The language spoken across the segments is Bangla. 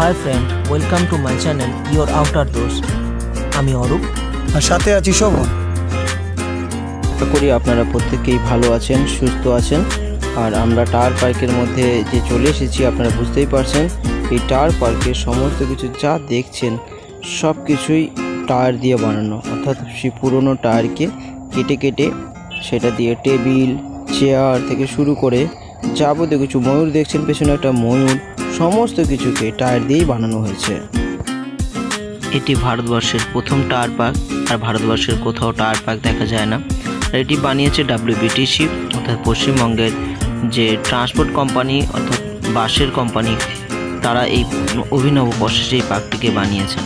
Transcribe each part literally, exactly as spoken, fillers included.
Hi friend, welcome to my channel your outer doors. আমি অরূপ আর সাথে আছি শোভন। আশা করি আপনারা প্রত্যেকেই ভালো আছেন, সুস্থ আছেন। আর আমরা টায়ার পার্কের মধ্যে যে চলে এসেছি আপনারা বুঝতেই পারছেন, এই টায়ার পার্কের সমস্ত কিছু যা দেখছেন সব কিছুই টায়ার দিয়ে বানানো, অর্থাৎ সেই পুরনো টায়ারকে কেটে কেটে সেটা দিয়ে টেবিল চেয়ার থেকে শুরু করে যাবতীয় কিছু, ময়ূর দেখছেন পেছনে একটা ময়ূর, সমস্ত কিছুকে টায়ার দিয়েই বানানো হয়েছে। এটি ভারতবর্ষের প্রথম টায়ার পার্ক, আর ভারতবর্ষের কোথাও টায়ার পার্ক দেখা যায় না। আর এটি বানিয়েছে ডাব্লিউবিটিসি অর্থাৎ পশ্চিমবঙ্গের যে ট্রান্সপোর্ট কোম্পানি অর্থাৎ বাসের কোম্পানি, তারা এই অভিনব প্রসেসে এই পার্কটিকে বানিয়েছেন।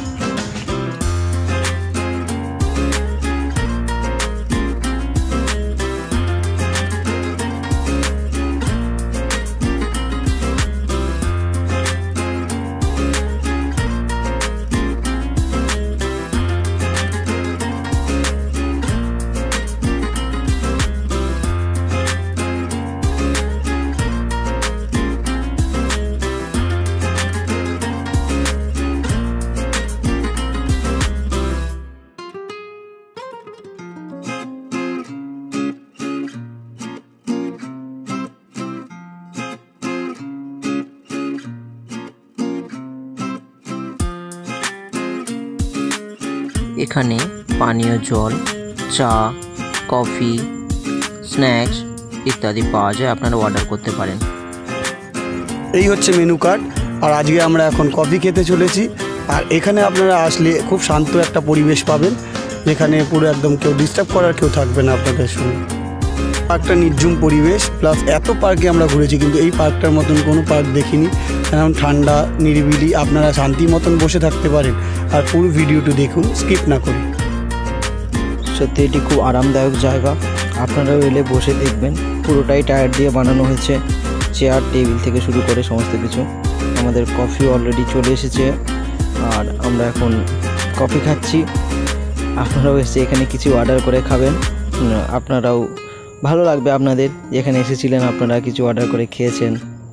এখানে পানীয় জল, চা, কফি, স্ন্যাক্স ইত্যাদি পাওয়া যায়, আপনারা অর্ডার করতে পারেন। এই হচ্ছে মেনু কার্ড। আর আজকে আমরা এখন কফি খেতে চলেছি। আর এখানে আপনারা আসলে খুব শান্ত একটা পরিবেশ পাবেন, যেখানে পুরো একদম কেউ ডিস্টার্ব করার কেউ থাকবে না আপনাদের সঙ্গে। পার্কটা নির্ঝুম পরিবেশ, প্লাস এত পার্কে আমরা ঘুরেছি কিন্তু এই পার্কটার মতন কোনো পার্ক দেখিনি। কারণ ঠান্ডা নিরিবিলি, আপনারা শান্তি মতন বসে থাকতে পারেন। আর পুরো ভিডিওটি দেখুন, স্কিপ না করে। সত্যি এটি খুব আরামদায়ক জায়গা, আপনারাও এলে বসে দেখবেন। পুরোটাই টায়ার দিয়ে বানানো হয়েছে, চেয়ার টেবিল থেকে শুরু করে সমস্ত কিছু। আমাদের কফি অলরেডি চলে এসেছে আর আমরা এখন কফি খাচ্ছি। আপনারাও এসে এখানে কিছু অর্ডার করে খাবেন, আপনারাও ভালো লাগবে। আপনাদের এখানে এসেছিলেন, আপনারা কিছু অর্ডার করে খেয়েছেন।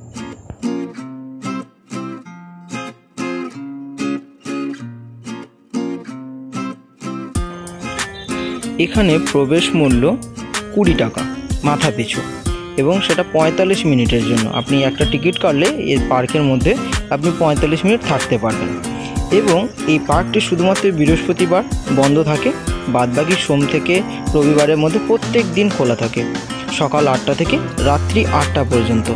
এখানে প্রবেশ মূল্য কুড়ি টাকা মাথা পিছু, এবং সেটা পঁয়তাল্লিশ মিনিটের জন্য। আপনি একটা টিকিট কাটলে এই পার্কের মধ্যে আপনি পঁয়তাল্লিশ মিনিট থাকতে পারবেন। এবং এই পার্কটি শুধুমাত্র বৃহস্পতিবার বন্ধ থাকে, বাদবাকি সোম থেকে রবিবারের মধ্যে প্রত্যেক দিন খোলা থাকে, সকাল আটটা থেকে রাত্রি আটটা পর্যন্ত।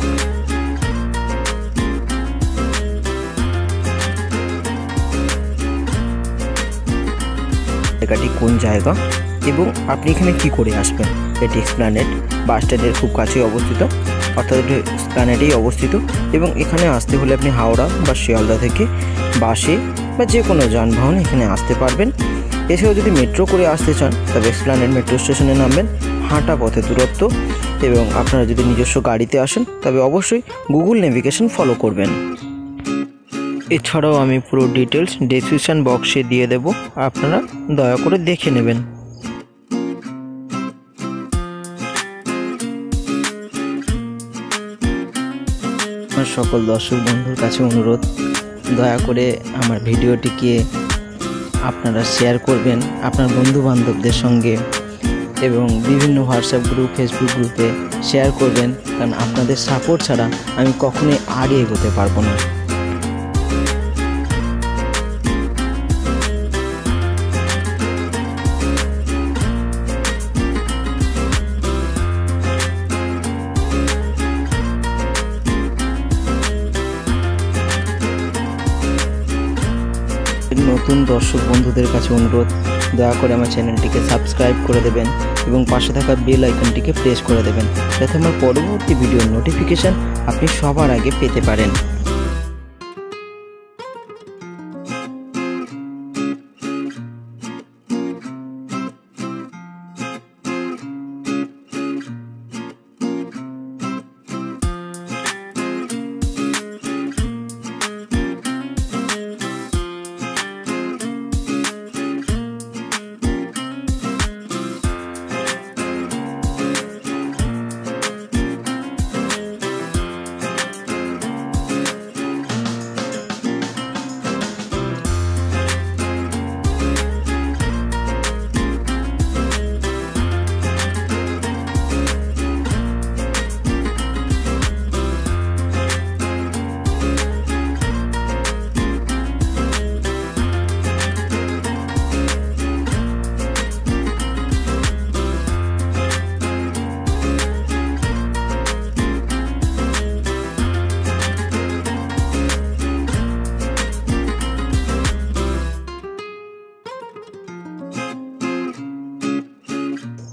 জায়গাটি কোন জায়গা এবং আপনি এখানে কি করে আসবেন? এটি এক্সপ্ল্যানেড বাস স্ট্যান্ডের খুব কাছে অবস্থিত, অর্থাৎ এটি এক্সপ্ল্যানেডেই অবস্থিত। এবং এখানে আসতে হলে আপনি হাওড়া বা শিয়ালদা থেকে বাসে বা যে কোনো যানবাহনে এখানে আসতে পারবেন। এছাড়াও যদি মেট্রো করে আসতে চান তবে এক্সপ্ল্যানেড মেট্রো স্টেশনে নামবেন, হাঁটা পথে দূরত্ব। এবং আপনারা যদি নিজস্ব গাড়িতে আসেন তবে অবশ্যই গুগল নেভিগেশন ফলো করবেন। এছাড়াও আমি পুরো ডিটেলস ডেসক্রিপশন বক্সে দিয়ে দেব, আপনারা দয়া করে দেখে নেবেন। আমার সকল দর্শক বন্ধুর কাছে অনুরোধ, দয়া করে আমার ভিডিওটিকে আপনারা শেয়ার করবেন আপনার বন্ধু বান্ধবদের সঙ্গে, এবং বিভিন্ন হোয়াটসঅ্যাপ গ্রুপ, ফেসবুক গ্রুপে শেয়ার করবেন। কারণ আপনাদের সাপোর্ট ছাড়া আমি কখনোই আগে এগোতে পারবো না। নতুন দর্শক বন্ধুদের কাছে অনুরোধ, দয়া করে আমার চ্যানেলটিকে সাবস্ক্রাইব করে দেবেন এবং পাশে থাকা বেল আইকনটিকে প্রেস করে দেবেন, যাতে আমার পরবর্তী ভিডিওর নোটিফিকেশান আপনি সবার আগে পেতে পারেন।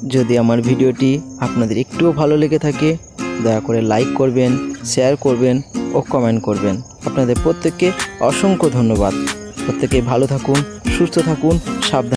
যদি আমার ভিডিওটি আপনাদের একটুও ভালো লেগে থাকে দয়া করে লাইক করবেন, শেয়ার করবেন ও কমেন্ট করবেন। আপনাদের প্রত্যেককে অসংখ্য ধন্যবাদ। প্রত্যেকে ভালো থাকুন, সুস্থ থাকুন, সাবধান।